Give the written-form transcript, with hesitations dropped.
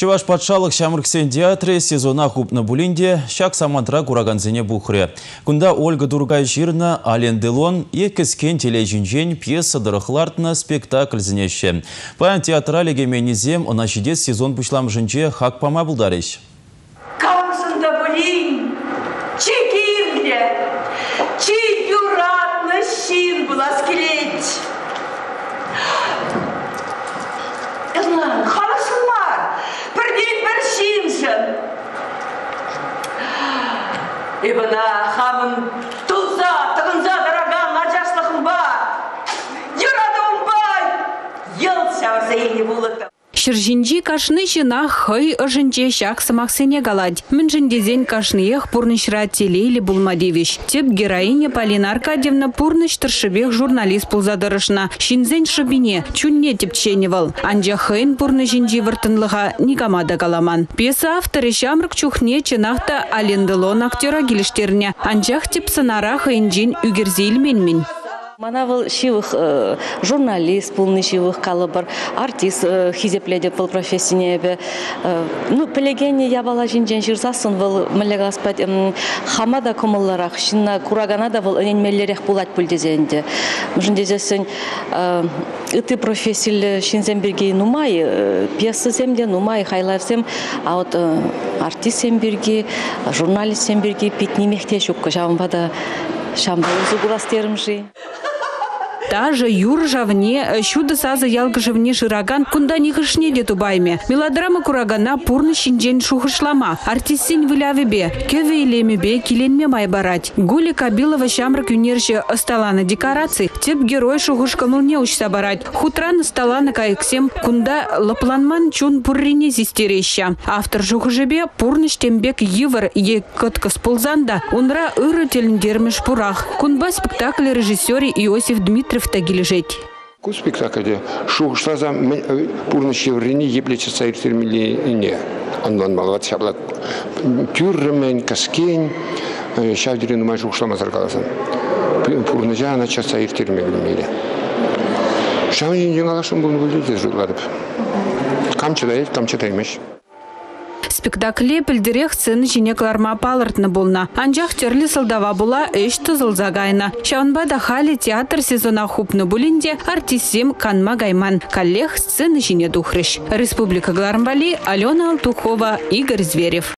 Чуваш патшалық Шамрыксен театры сезона хупна булинде шак самантра кураганзене бухре. Кунда Ольга Дургай-Жирна, Ален Делон, екіскен тележинжен пьеса дырықлартына спектакль зінеші. Паян театрали геменизем оначидес сезон пушлам жинже хак пама булдариш. Камсында булин, чекирде, чекюратны шин была скелеть. Ибана хамын туза, тығынза дороган ажаслықым бар. Юрадым бай, ел сәвірзі елі болыты. Шыржинжи кашны жина хай ожинже шак самаксене галадь. Міншіндезен кашныех пурнышра телейлі булмадевиш. Теп героиня Полина Аркадьевна пурныш тыршыбех журналист пулзадырышна. Шинзен шыбине, чунне тепченевал. Анжа хайын пурнышинжи вартынлыға никамада галаман. Пьеса авторы Шамрык чухне чынақта Ален Делон актера келіштеріне. Анжақ теп сынара хайынжин үгерзейлменмін. Манавыл шивых журналист, полный шивых калыбыр, артист хизепледе был профессионебе. Ну, полегене я была жинжен жирзасын был мэлегаспад хамада комылларах, шинна кураганада был эненмеллерех булать пульдезенде. Мжындезесен ыты профессияль шинземберге нумай, пьесы земде нумай хайларсем, а вот артист земберге, журналист земберге питни мехтешук, жамбада шамбалызу гурастерымжи. Даже юр жавне, щуда саза ялга жавне шираган, кунда нихышне дету байме. Мелодрама курагана пурны шинжен шухышлама. Артистин вылявебе, кеве илемебе киленме майбарать. Гули Кабилова Шамрык юнерже осталана декораций, теп герой шухышкамылне учса барать. Хутран сталана кайксем, кунда лапланман чун пуррине зистереща. Автор шухыжебе пурны штембек йывыр е котка сползанда, унра ыры телендермеш пурах. Кунба спектакль режиссёре Иосиф Дмитриев тагилежеть. Ку спектакльде шухышлаза пурныши врени еплече сайртермилине. Ондан малат шаблат тюрремен каскен шавдирин май шухышламазар каласан. Пурныша анача сайртермилине. Шавдирин жеңалашын bunu buldu жугладып. Камчыдай, камчытаймеш. Спектакле пілдірек сцены жіне кларма палыртны болна. Анжақ терлі сылдава була өшті зылзагайна. Шаунбада хали театр сезона хупны булинде артисем канма гайман. Коллег сцены жіне духрыш. Республика Гларамбали, Алена Алтухова, Игорь Зверев.